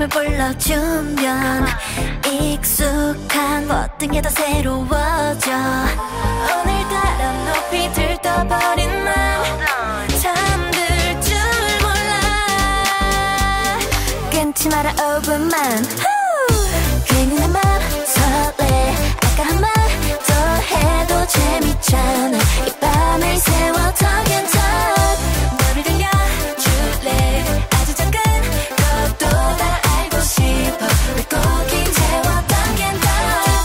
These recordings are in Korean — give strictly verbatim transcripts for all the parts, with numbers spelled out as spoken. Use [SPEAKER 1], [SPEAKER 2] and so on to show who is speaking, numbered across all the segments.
[SPEAKER 1] 이름을 불러주면 익숙한 모든 게 다 새로워져. 오늘따라 높이 들떠버린 맘 잠들 줄 몰라. 끊지 마라 오 분만. 괜히 내 맘 설레. 아까 한 말 더 해도 재밌잖아. 이 밤을 세워 talking talk. 너를 들려줄래. 아주 작은 것도 다 알고 싶어. 물고기 채워 talking talk.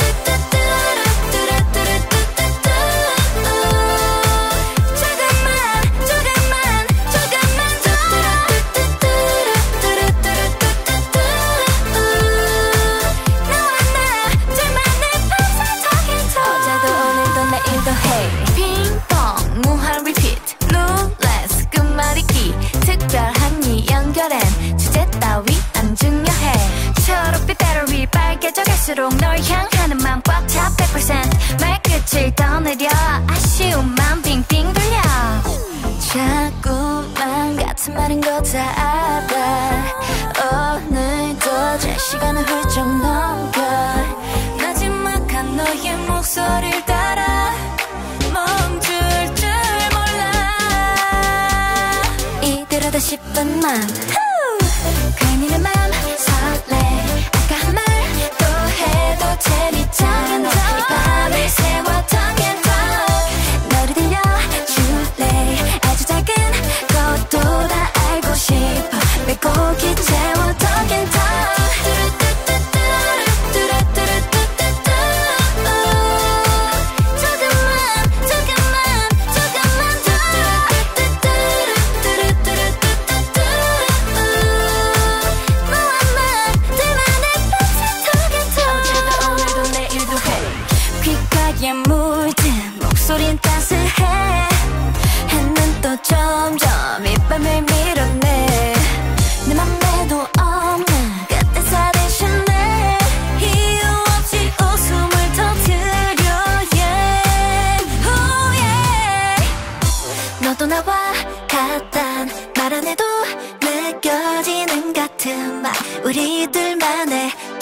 [SPEAKER 1] 조금만 조금만 조금만 더. 너와 나 둘만의 밤새 talking talk. 어제도 오늘도 내일도 해. 핑퐁 무한 리피트 룰레스 끝말잇기. 특별한 이 연결엔 주제 따위 안 중요해. 초록빛 배터리 빨개져 갈수록 널 향하는 맘 꽉 차 백 퍼센트. 말끝을 떠내려 아쉬움만 빙빙 돌려. 자꾸만 같은 말인 거 다 알아. 오늘도 제 시간을 훌쩍 넘겨. 마지막한 너의 목소리를 따라 멈출 줄 몰라. 이대로다 싶던 맘 괜히 내 맘 설레. 아까 한 말 또 해도 재밌잖아. 이 밤을 세워 talking talk. 너를 들려줄래. 아주 작은 것도 다 알고 싶어. 물고기 채워 talking talk. 조금만 조금만 조금만 더. 너와 나 둘만의 밤새 talking talk. 어제도 오늘도 내일도 해. 귓가에 물든 목소린 따스해. 해는 또 점점 이 밤을 밀어내. 내 맘에도 없는 그때 사대신내. 이유 없이 웃음을 터뜨려 yeah. Oh yeah. 너도 나와 같단 말 안 해도 느껴지는 같은 말. 우리 둘만의